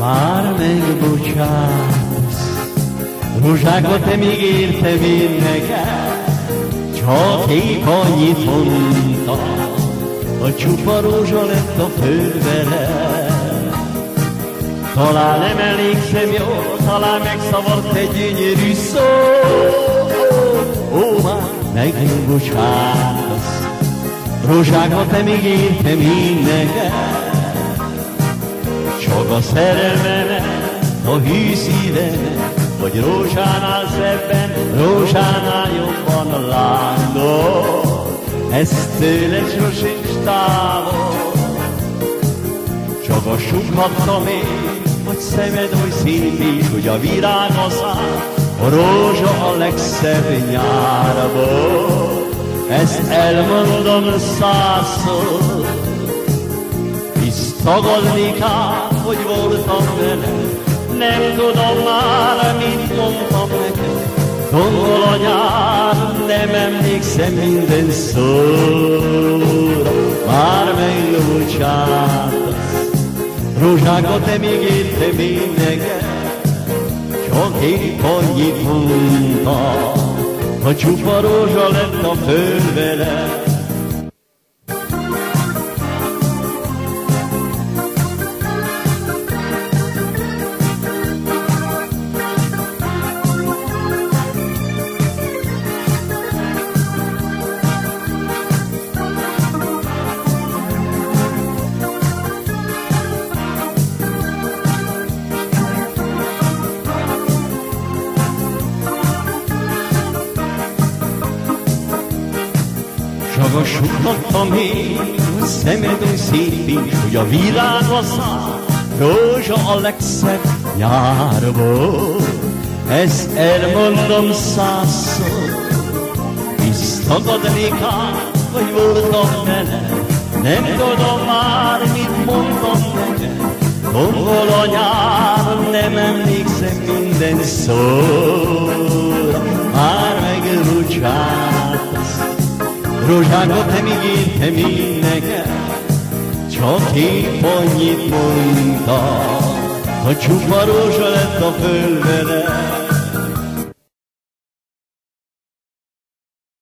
már megbocsátasz. Rózsákat te még értem én neked, csak épp annyit mondta, a csupa rózsa lett a fölvele. Talán nem emlékszem jól, talán megszavart egy gyönyörű szó. Ó, már megbocsátasz. Rózsákat te még értem én neked, csak a szerelmemet, a hű szívemet, hogy rózsánál szebben, rózsánál jobban lándol. Ez tőled sosincs távol, csak a sukhatta még, hogy szemed oly szép is, hogy a virág a szár, a rózsa a legszebb nyárból. Ezt elmondom százszor, hisz tagadni kár, hogy voltam veled. Nem tudom már, mit mondtam neked, tombol a nyár, nem emlékszem minden szóra. Már megbocsátasz, rózsákat te még értem én neked, csak épp annyit mondta, a csupa rózsa lett a fölvele. Magasodhattam én, a szemed oly szép is, hogy a virág a szár, rózsa a legszebb nyárból. Ezt elmondom százszor, hisz tagadnék át, hogy voltam veled. Nem tudom már, mit mondtam neked, tombol a nyár, nem emlékszem minden szóra. Már megbocsátasz, rózsákat te még értem én neked, csak épp annyit mondta, a csupa rózsa lett a fölvele.